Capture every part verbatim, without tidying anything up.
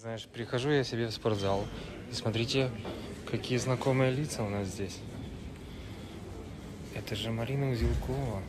Знаешь, прихожу я себе в спортзал, и смотрите, какие знакомые лица у нас здесь. Это же Марина Узелкова.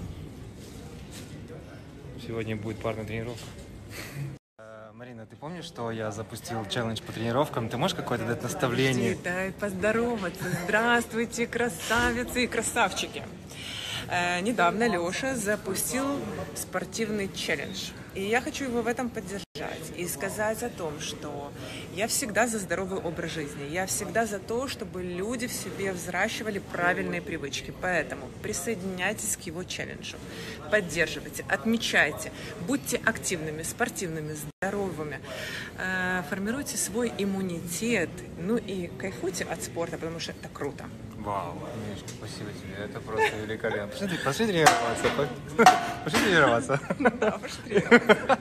Сегодня будет парная тренировка. Марина, ты помнишь, что я запустил челлендж по тренировкам? Ты можешь какое-то дать наставление? Дай поздороваться. Здравствуйте, красавицы и красавчики. Э, недавно Леша запустил спортивный челлендж. И я хочу его в этом поддержать и сказать о том, что я всегда за здоровый образ жизни. Я всегда за то, чтобы люди в себе взращивали правильные привычки. Поэтому присоединяйтесь к его челленджу. Поддерживайте, отмечайте, будьте активными, спортивными, здоровыми. Э, формируйте свой иммунитет. Ну и кайфуйте от спорта, потому что это круто. Вау, Мишка, спасибо тебе, это просто великолепно. Пошли, пошли тренироваться, пошли тренироваться. Да, пошли тренироваться.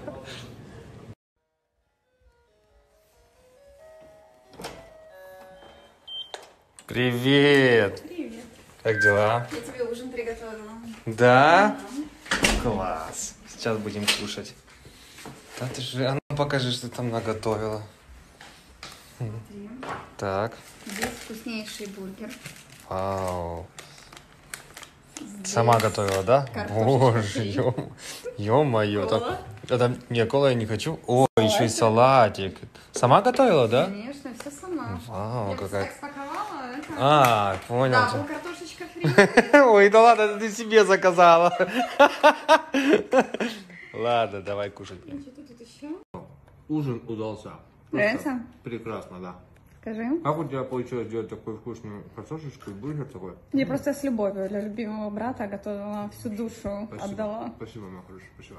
Привет! Привет. Как дела? Я тебе ужин приготовила. Да? Класс. Сейчас будем кушать. Да ты же, а ну покажи, что ты там наготовила. Смотри. Так. Здесь вкуснейший бургер. Вау. Здесь Сама готовила, да? картошечка Боже, фри. ё, ё-моё. Кола. Так, это, не, кола я не хочу. О, еще и Салатик. салатик. Сама готовила, да? Конечно, все сама. Вау, Я просто какая... так спаковала. Это... А, понял. Да, тебя. был картошечка фри. Ой, да ладно, это ты себе заказала. Ладно, давай кушать. Что тут еще? Ужин удался. Нравится? Прекрасно, да. Скажи. Как у тебя получилось сделать такую вкусную картошечку и бургер такой? Я просто с любовью для любимого брата готовила, всю душу Спасибо. отдала. Спасибо, моя хорошая, спасибо.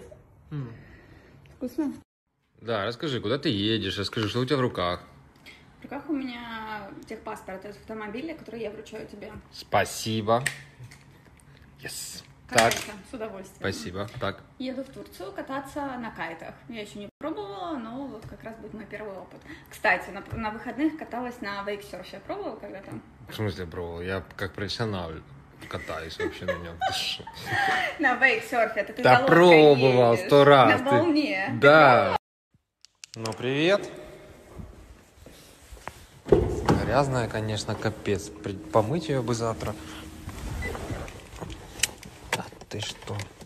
Вкусно? Да, расскажи, куда ты едешь, расскажи, что у тебя в руках. В руках у меня техпаспорт от автомобиля, который я вручаю тебе. Спасибо. Yes. Так, Катайся, с удовольствием. спасибо. Так. Еду в Турцию кататься на кайтах. Я еще не пробовала, но вот как раз будет мой первый опыт. Кстати, на, на выходных каталась на вейксерфе. Пробовала когда-то? В смысле пробовал? Я как профессионал катаюсь вообще на нем. На вейксерфе. Это ты Да за лодкой пробовал едешь. сто раз. На ты- волне. Да. Ну, привет. Грязная, конечно, капец. При- Помыть ее бы завтра. Да ты что?